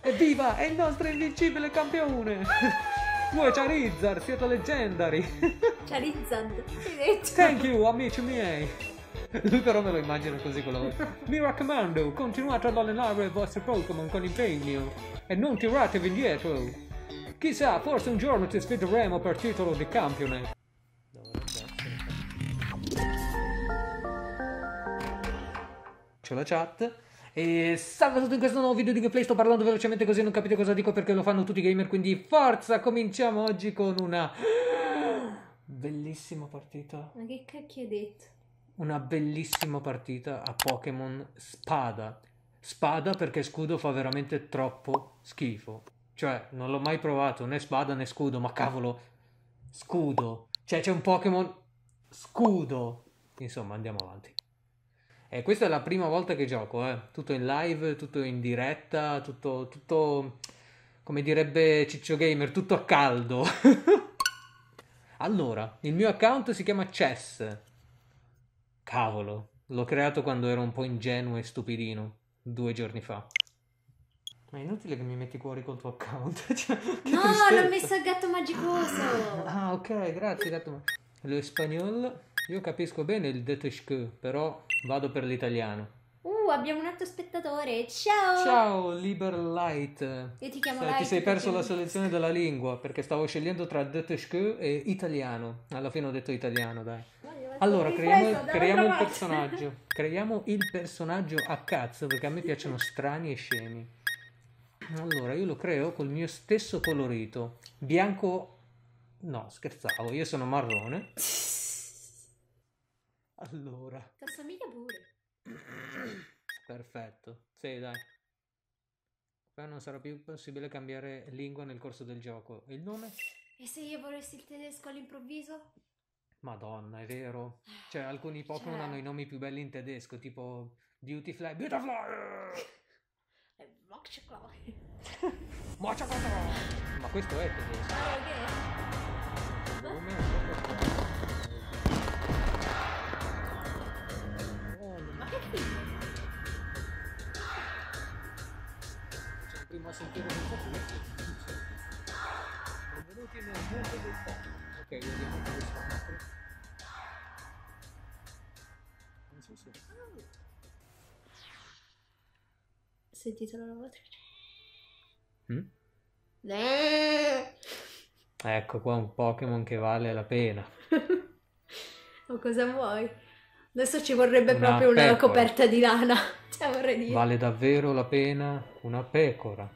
Evviva! È il nostro invincibile campione! Voi Charizard, siete leggendari! Charizard, hai detto? Thank you, amici miei! Lui però me lo immagino così con la voce. Mi raccomando, continuate ad allenare i vostri Pokémon con impegno e non tiratevi indietro. Chissà, forse un giorno ti sfideremo per titolo di campione. C'è la chat. E salve a tutti in questo nuovo video di gameplay. Sto parlando velocemente così non capite cosa dico perché lo fanno tutti i gamer. Quindi forza, cominciamo oggi con una bellissima partita. Ma che cacchio hai detto? Una bellissima partita a Pokémon Spada. Spada perché Scudo fa veramente troppo schifo. Cioè, non l'ho mai provato, né Spada né Scudo, ma cavolo, Scudo. Cioè, c'è un Pokémon Scudo. Insomma, andiamo avanti. E questa è la prima volta che gioco, tutto in live, tutto in diretta, tutto, come direbbe Ciccio Gamer, tutto a caldo. Allora, il mio account si chiama Chess. Cavolo, l'ho creato quando ero un po' ingenuo e stupidino, 2 giorni fa. Ma è inutile che mi metti cuori col tuo account. Cioè, che no, tristezza. l'ho messo il gatto magicoso. Ah, ok, grazie gatto. Lo spagnolo, io capisco bene il detesque, però vado per l'italiano. Abbiamo un altro spettatore. Ciao. Ciao, Liber Light. Io ti chiamo Ti Light. sei perso perché- la selezione della lingua, perché stavo scegliendo tra detesque e italiano. Alla fine ho detto italiano, dai. Allora, creiamo un personaggio. Creiamo il personaggio a cazzo, perché a me piacciono strani e scemi. Allora, io lo creo col mio stesso colorito. Bianco... No, scherzavo, io sono marrone. Allora. Ti assomiglia pure. Perfetto. Sì, dai. Poi non sarà più possibile cambiare lingua nel corso del gioco. Il nome? E se io volessi il tedesco all'improvviso? Madonna, è vero. Cioè, alcuni Pokémon hanno i nomi più belli in tedesco, tipo Beautifly. Beautifly! Ma questo è tedesco. Nome è un po' Ma che figlio? Sono primo a sentire questa cosa. Benvenuti nel mondo del Pokémon. Ok, vediamo questo altro. Non so se... Sentitelo la voce. Ecco qua un Pokémon che vale la pena. O cosa vuoi? Adesso ci vorrebbe Una proprio una pecora. coperta di lana. Cioè vorrei dire. Vale davvero la pena una pecora.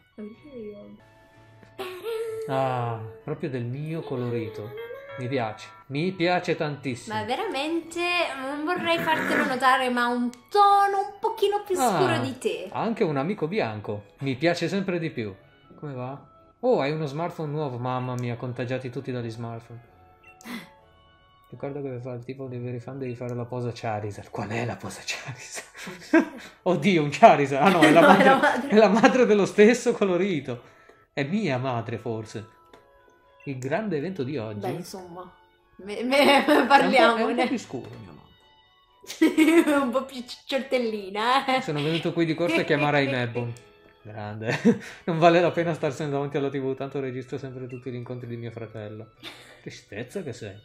Ah, proprio del mio colorito. Mi piace tantissimo. Ma veramente non vorrei fartelo notare, ma un tono un pochino più scuro di te. Anche un amico bianco. Mi piace sempre di più. Come va? Oh, hai uno smartphone nuovo. Mamma mia, contagiati tutti dagli smartphone. Ricordo che fa il tipo dei veri fan devi fare la posa Charizard. Qual è la posa Charizard? Oddio, un Charizard. Ah no, è la No, madre, è la madre. è la madre dello stesso colorito. È mia madre, forse. Il grande evento di oggi. Beh, insomma, È un parliamone. po' più scuro, mia mamma. Un po' più cioccioltellina, eh. Sono venuto qui di corsa a chiamare Inebon. Grande. Non vale la pena starsene davanti alla TV, tanto registro sempre tutti gli incontri di mio fratello. Tristezza che sei.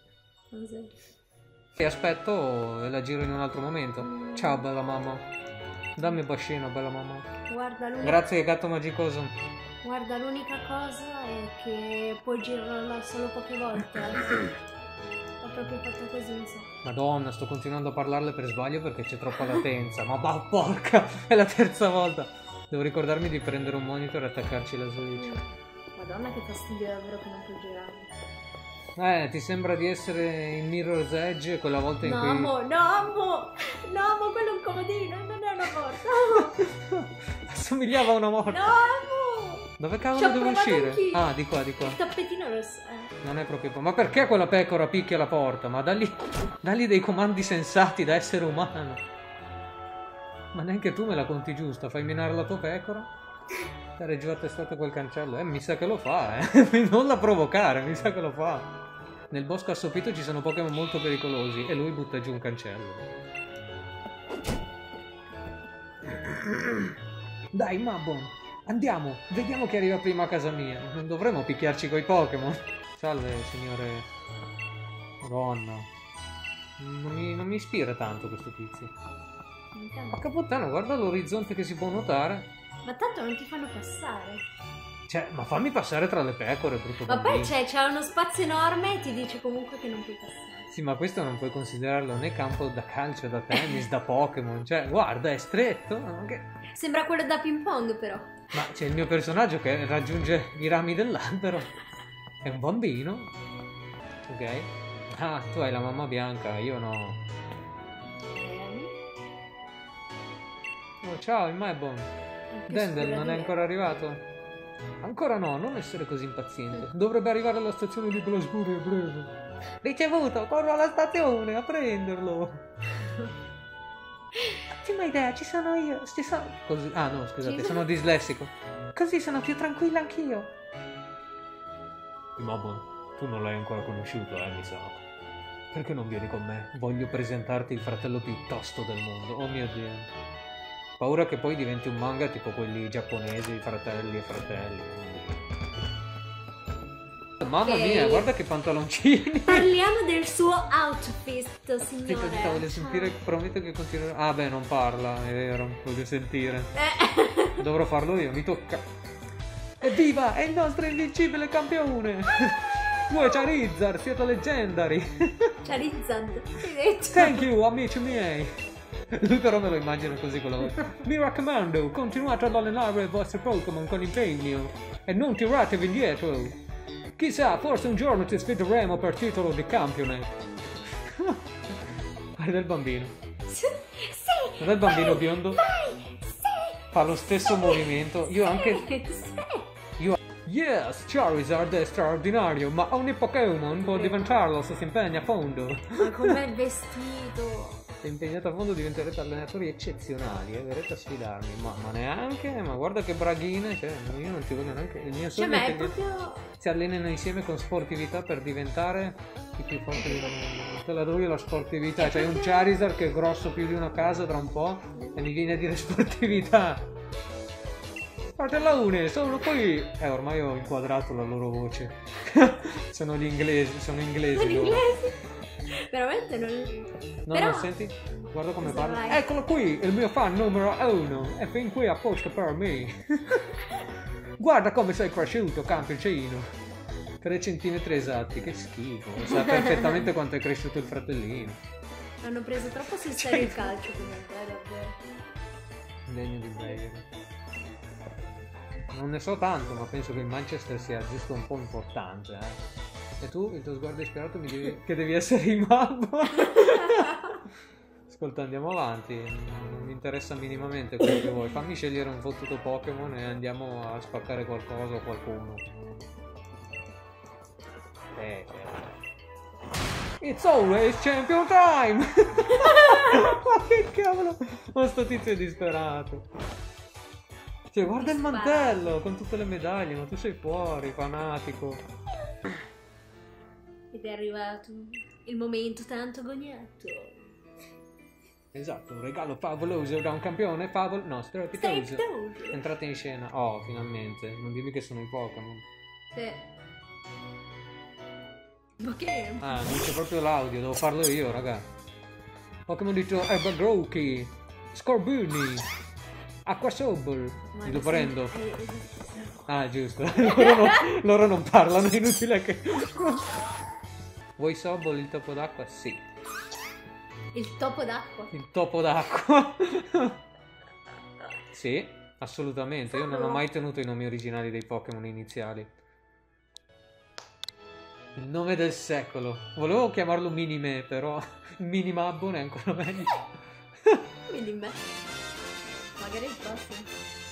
E aspetto e la giro in un altro momento. Ciao bella mamma. Dammi un bacino bella mamma. Grazie gatto magicoso. Guarda, l'unica cosa è che puoi girarla solo poche volte. Ho proprio fatto così, mi sa. Madonna, sto continuando a parlarle per sbaglio perché c'è troppa latenza. Ma porca, è la terza volta. Devo ricordarmi di prendere un monitor e attaccarci la Switch. Madonna, che fastidio davvero che non puoi girare. Ti sembra di essere in Mirror's Edge quella volta in No, cui... amo, no, amo, quello è un comodino, non è una porta. Assomigliava a una morta. No, amo. Dove Ci cavolo ho devo provato uscire? anch'io. Ah, di qua, di qua. Il tappetino rosso. Non è proprio... Ma perché quella pecora picchia la porta? Ma dagli dei comandi sensati da essere umano. Ma neanche tu me la conti giusta. Fai minare la tua pecora? Stare giù a testare quel cancello. Mi sa che lo fa, Non la provocare, mi sa che lo fa. Nel bosco assopito ci sono Pokémon molto pericolosi e lui butta giù un cancello. Dai, Mabon. Andiamo, vediamo chi arriva prima a casa mia. Non dovremmo picchiarci coi Pokémon. Salve, signore. Madonna. Non mi ispira tanto questo tizio. Porca puttana, guarda l'orizzonte che si può notare. Ma tanto non ti fanno passare. Cioè, ma fammi passare tra le pecore, brutto Ma bambino. poi c'è uno spazio enorme e ti dice comunque che non puoi passare. Sì, ma questo non puoi considerarlo né campo da calcio, da tennis, da Pokémon. Cioè, guarda, è stretto. Sembra quello da ping pong però. Ma c'è il mio personaggio che raggiunge i rami dell'albero. È un bambino. Ok. Ah, tu hai la mamma bianca, io no. Oh, ciao, il Mabon. Dendel non è ancora arrivato? Ancora no, non essere così impaziente. Dovrebbe arrivare alla stazione di Blasburg a breve. Ricevuto, corro alla stazione a prenderlo. Ottima idea, ci sono io. Così... Ah no, scusate, sono dislessico. Così sono più tranquilla anch'io. Mabon, tu non l'hai ancora conosciuto, mi sa. Perché non vieni con me? Voglio presentarti il fratello più tosto del mondo. Oh mio Dio. Paura che poi diventi un manga tipo quelli giapponesi, fratelli e fratelli. Mamma mia, guarda che pantaloncini. Parliamo del suo outfit, signore. Zitta, voglio sentire, prometto che continuerò. Ah beh, non parla, è vero, voglio sentire. Dovrò farlo io, mi tocca. Evviva, è il nostro invincibile campione. Voi Charizard, siete leggendari. Charizard, thank you, amici miei. Lui però me lo immagino così con la voce. Mi raccomando, continuate ad allenare i vostri Pokémon con impegno e non tiratevi indietro. Chissà, forse un giorno ti sfideremo per titolo di campione. Guarda il bambino. Sì, Guarda il bambino biondo. vai, sì, Fa lo stesso movimento. Io anche... sì. Yes, Charizard è straordinario, ma ogni Pokémon può diventarlo se si impegna a fondo. Ma com'è vestito? Se impegnate a fondo diventerete allenatori eccezionali e verrete a sfidarmi. Ma neanche? Ma guarda che braghine, cioè io non ci voglio neanche. Il mio Cioè, sogno ma è è che proprio... si allenino insieme con sportività per diventare i più forti del mondo. Te la do io la sportività, c'hai un Charizard che è grosso più di una casa tra un po' e mi viene a dire sportività. Fratello Une, sono qui! Ormai ho inquadrato la loro voce. Sono gli inglesi, sono inglesi. Sono loro. inglesi. Veramente non... No, Però... no, senti, guarda come Cosa parla. vai? Eccolo qui, il mio fan numero 1. È fin qui apposta per me. Guarda come sei cresciuto, campioncino. 3 centimetri esatti, che schifo. Sa perfettamente quanto è cresciuto il fratellino. Hanno preso troppo sul serio il calcio comunque, davvero. Degno di bene. Non ne so tanto, ma penso che il Manchester sia giusto un po' importante, E tu, il tuo sguardo ispirato mi dici che devi essere il Mabbo. Ascolta, andiamo avanti. Non mi interessa minimamente quello che vuoi. Fammi scegliere un fottuto Pokémon e andiamo a spaccare qualcosa o qualcuno. It's always champion time! Ma che cavolo! Ma sto tizio è disperato. Cioè, guarda il mantello con tutte le medaglie, ma tu sei fuori, fanatico. Ed è arrivato il momento tanto agognato. Esatto, un regalo favoloso da un campione no, strepitoso. Strepitoso. Entrate in scena. Oh, finalmente. Non dimmi che sono i Pokémon. Sì. Ma che? Ah, non c'è proprio l'audio, devo farlo io, raga. Pokémon di Ebagroki, Scorbunny, Aquasobble. Lo prendo. Ah, giusto. loro non parlano, è inutile che... Vuoi Sobble, il topo d'acqua? Sì. Il topo d'acqua? Il topo d'acqua. Sì, assolutamente. Io non ho mai tenuto i nomi originali dei Pokémon iniziali. Il nome del secolo. Volevo chiamarlo Minime, però Minimabon è ancora meglio. Minime. Magari il prossimo.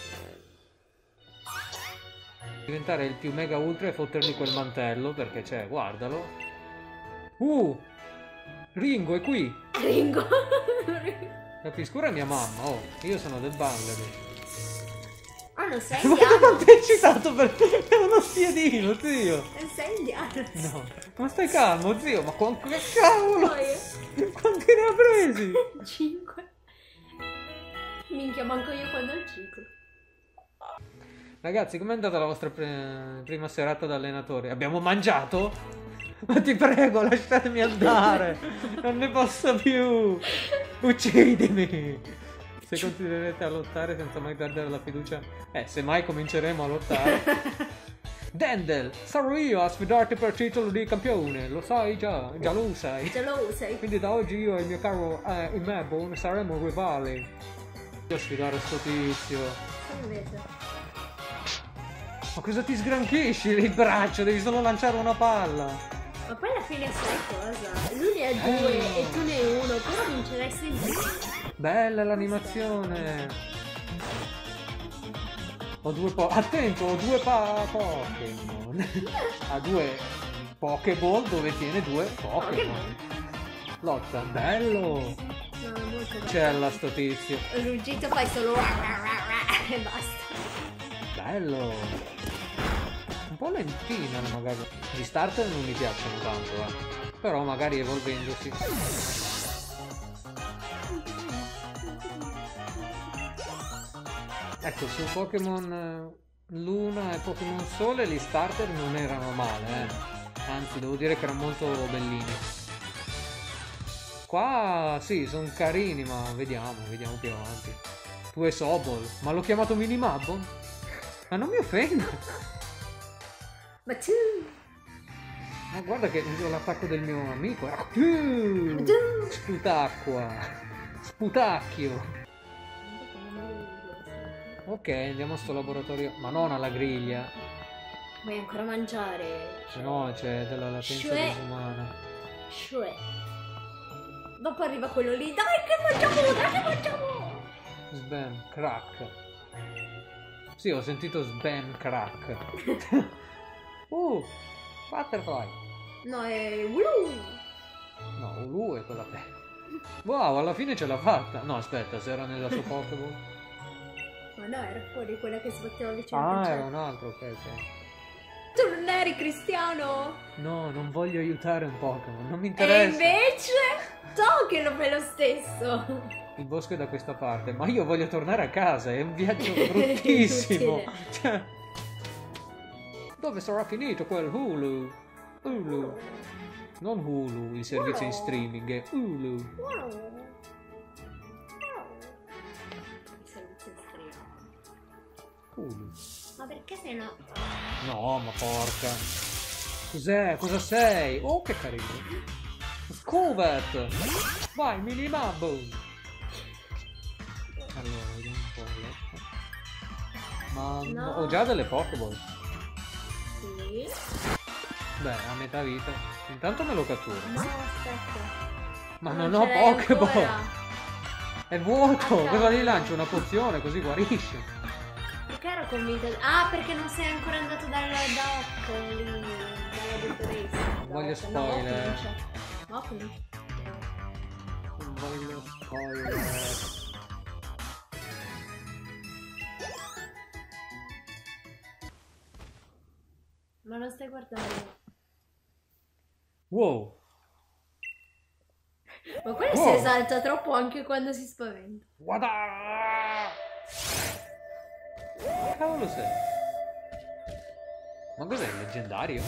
Diventare il più mega ultra e fottergli quel mantello, perché c'è, guardalo. Ringo è qui. Ringo. La Piscura è mia mamma, oh. Io sono del Bangladesh. Ah, non sei Ma indiano. non ti hai citato perché è uno spiedino, zio. Non sei indiano. No, ma stai calmo, zio, ma che cavolo! Poi... Quanti ne ha presi? 5. Minchia, manco io quando ho il ciclo. Ragazzi, com'è andata la vostra prima serata da allenatore? Abbiamo mangiato? Ma ti prego, lasciatemi andare! Non ne posso più! Uccidimi! Se continuerete a lottare senza mai perdere la fiducia... se mai cominceremo a lottare... Dendel, sarò io a sfidarti per titolo di campione, lo sai già lo sai. Già lo sai. Quindi da oggi io e il mio caro Imebon saremo rivali. Io a sfidare sto tizio. Invece. Ma cosa ti sgranchisci il braccio? Devi solo lanciare una palla. Ma poi alla fine sai cosa? Lui ne ha due e tu ne hai uno, però vincerai sempre. Bella l'animazione. Ho due attento, ho due Pokémon. Ha due Pokéball dove tiene due Pokémon. Lotta, bello. No, molto C'è sto tizio. Il ruggito fai solo e basta. Bello. Un po' lentina magari. Gli starter non mi piacciono tanto, però magari evolvendosi. Ecco, su Pokémon Luna e Pokémon Sole gli starter non erano male, anzi devo dire che erano molto bellini. Qua sì, sono carini, ma vediamo più avanti. Tu e Sobol, ma l'ho chiamato Minimabon? Ma non mi offendo! Ma tu! Ma guarda che uso l'attacco del mio amico. Sputacqua! Sputacchio! Ok, andiamo a sto laboratorio. Ma non alla griglia. Vuoi ancora mangiare? Se no c'è della latenza disumana. Cioè. Dopo arriva quello lì. Dai che mangiamo! Sbam, crack. Sì, ho sentito sbam, crack. Butterfly. No, è Ulu. No, Ulu è quella te. Wow, alla fine ce l'ha fatta. No, aspetta, se era nella sua Pokéball. Ma no, era fuori quella che sbatteva vicino. Ah, era un altro, ok. Tu non eri cristiano? No, non voglio aiutare un Pokémon, non mi E interessa. invece, so che lo fai lo stesso. Il bosco è da questa parte, ma io voglio tornare a casa, è un viaggio bruttissimo. Cioè, dove sarà finito quel Hulu? Hulu. Non Hulu, il servizio in streaming, è Hulu. Hulu. Ma perché se no? No, ma porca. Cos'è? Cosa sei? Oh, che carino. Scovet! Vai, Minimabon! Allora, vediamo un po'. Ma No. ho già delle Pokéball. Sì. Beh, a metà vita. Intanto me lo catturo. No, aspetta. Ma Non non ho ce l'hai Pokéball! ancora. È vuoto! Attacca. Cosa gli lancio? Una pozione, così guarisce. Perché ero convinta? Ah, perché non sei ancora andato dal doc lì, dalla dottoressa. Voglio spoiler. Oculi. Non voglio spoiler. Ma non stai guardando. Wow! Ma quello si Wow. esalta troppo anche quando si spaventa. Guarda! Che cavolo sei? Ma cos'è il leggendario?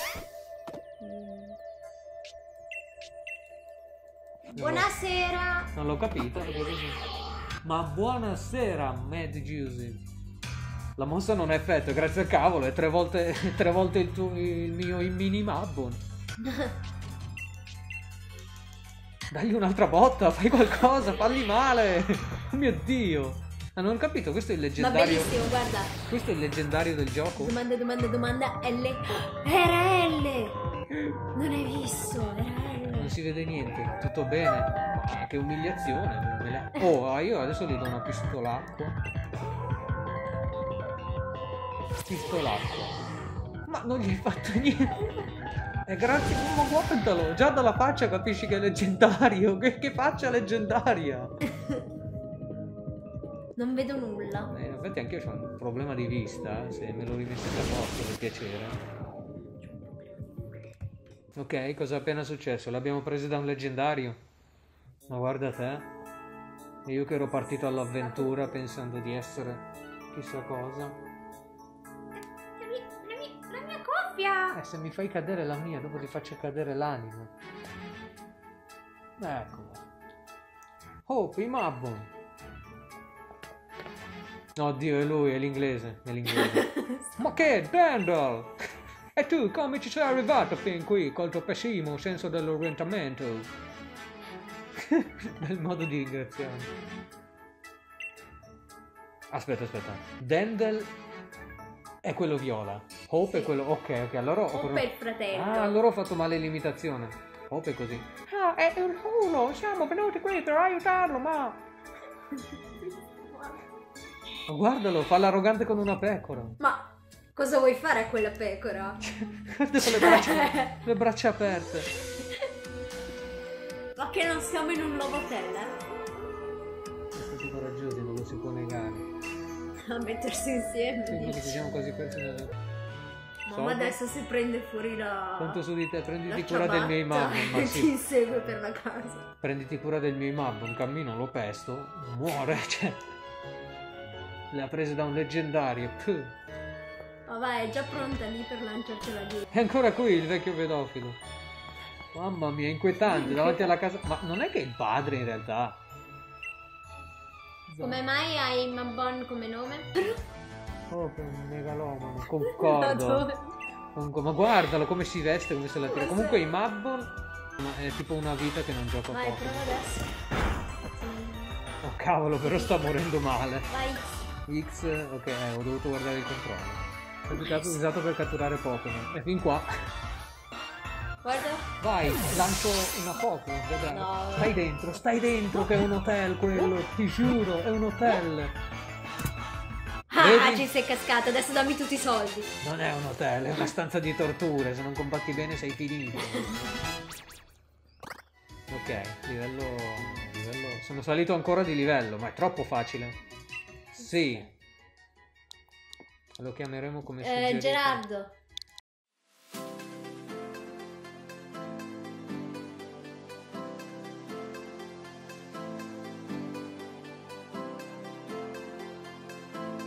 Buonasera! Non l'ho capito. Ma buonasera, Mad Juicy. La mossa non ha effetto, grazie al cavolo, è tre volte il mio Minimabon. Dagli un'altra botta, fai qualcosa, falli male. Oh mio Dio. Ah, non ho capito, questo è il Ma leggendario. bellissimo, guarda. Questo è il leggendario del gioco? Domanda, L. Era L! Non hai visto, era Non L. si vede niente, tutto bene. Ma che umiliazione. Oh, io adesso gli do una pistolacqua. Pistolacqua. Ma non gli hai fatto niente. E grazie, ma guardalo, già dalla faccia capisci che è leggendario. Che faccia leggendaria. Non vedo nulla. In effetti anche io ho un problema di vista, se me lo rimettete a posto per piacere. Ok, cosa è appena successo? L'abbiamo preso da un leggendario. Ma guarda te. E io che ero partito all'avventura pensando di essere chissà cosa. cuffia. Se mi fai cadere la mia, dopo ti faccio cadere l'anima. Eccolo. Hope, i Mabbon. Oddio, è lui, è l'inglese. Ma che, Dandel? E tu come ci sei arrivato fin qui col tuo pessimo senso dell'orientamento? Bel modo di ringraziare. Aspetta. Dandel è quello viola. Hope è quello... Ok, allora... Hope è il fratello. Ah, allora ho fatto male l'imitazione. Hope è così. Ah, è uno, siamo venuti qui per aiutarlo, ma... Ma guardalo, fa l'arrogante con una pecora. Ma cosa vuoi fare a quella pecora? Guarda con le braccia aperte. Ma che non siamo in un lovotel, Siete stati coraggiosi, non lo si può negare. A mettersi insieme. Quindi ci siamo quasi persi nel... Mamma adesso si prende fuori la... Conto su di te, prenditi la cura del mio imam. Ma e sì. ti insegue per la casa. Prenditi cura del mio imam, un cammino lo pesto, muore, cioè... Le ha prese da un leggendario. Puh. Ma vai, è già pronta lì per lanciarcela giù. È ancora qui il vecchio pedofilo. Mamma mia, inquietante, davanti alla casa... Ma non è che è il padre in realtà? Come mai hai Mabbon come nome? Oh, che un megalomano, Ma concordo. dove? Ma guardalo come si veste, come se la tira. Cos'è? Comunque i Mabbon è tipo una vita che non gioca Vai, poco. prova adesso. Oh cavolo, però sta morendo male. Vai. X, ok, ho dovuto guardare il controllo. È usato per catturare Pokémon. E fin qua. Guarda. Vai, lancio una Pokémon, vedrai. No. Stai dentro che è un hotel quello, ti giuro, è un hotel. Ah, Vedi? ci sei cascato, adesso dammi tutti i soldi. Non è un hotel, è una stanza di torture, se non combatti bene sei finito. Ok, livello... Sono salito ancora di livello, ma è troppo facile. Sì. Lo chiameremo come suggerito. Gerardo.